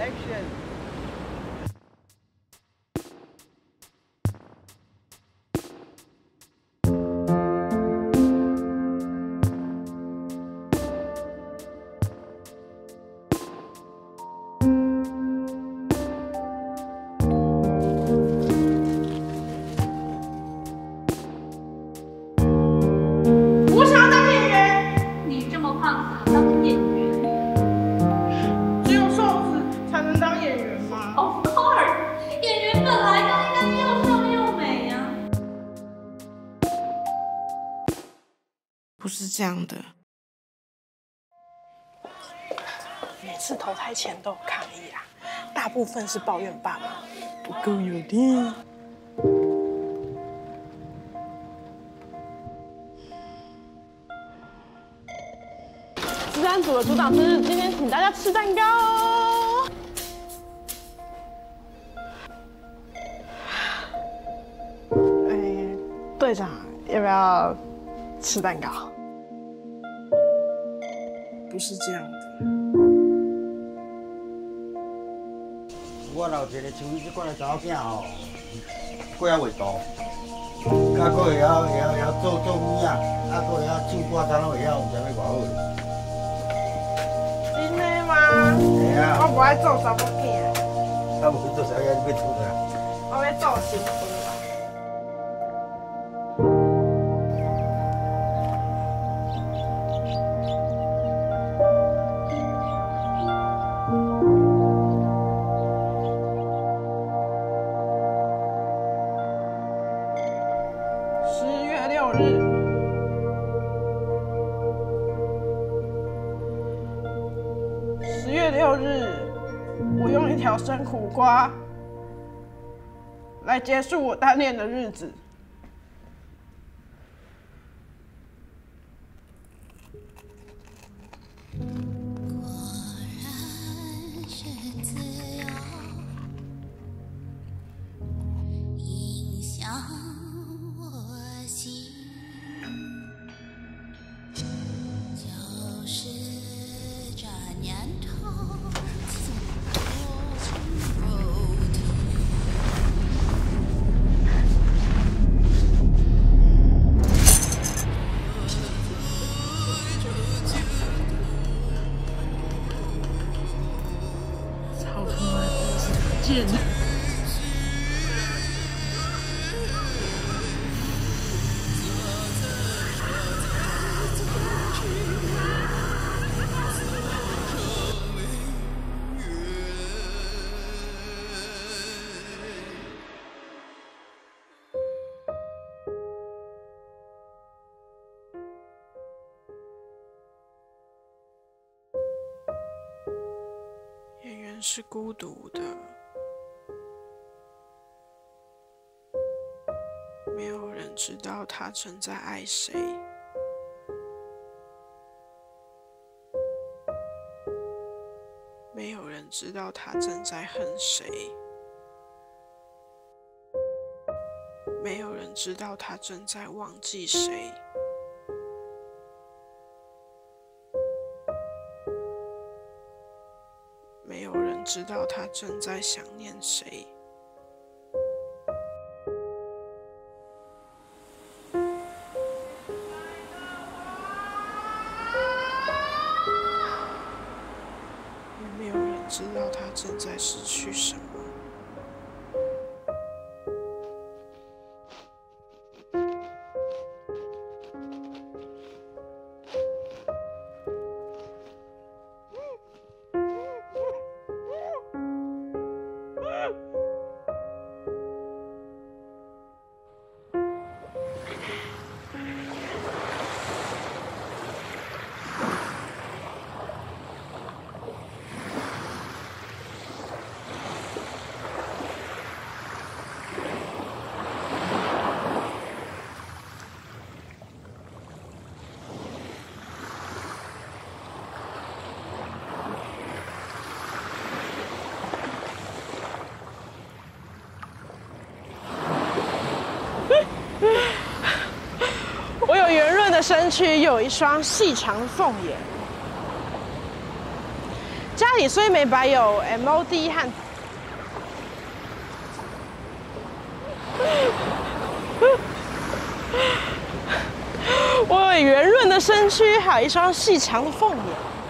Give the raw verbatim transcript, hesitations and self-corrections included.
，Action！ 我想要当演员。你这么胖，怎么当演员？ 只有瘦子才能当演员吗 Of course， 演员本来就应该又瘦又美啊。 不是这样的。 每次投胎前都有抗议啊，大部分是抱怨爸妈不够有力。治安组的组长生日，今天请大家吃蛋糕哦。哎，队长要不要吃蛋糕？不是这样的。 我若有一个像你这款的查某囝吼，过遐袂大，甲佫会晓会晓会晓做做物啊，啊佫会晓唱歌，啥拢会晓，毋知要偌好嘞。 真的吗？ 系啊， 我不爱做查某囝， 啊无去做啥嘢，你要做啥？ 我要做新妇啊。十月六日。 十月六日，我用一条生苦瓜来结束我单恋的日子。 影响我心，就是这年头。 贱！ 演员是孤独的。 没有人知道他正在爱谁，没有人知道他正在恨谁，没有人知道他正在忘记谁。没有人知道他正在想念谁。 没有人知道他正在失去什么。我有圆润的身躯，又有一双细长的凤眼。 家里虽美白有 M O D 和。我有圆润的身躯，还有一双细长的凤眼。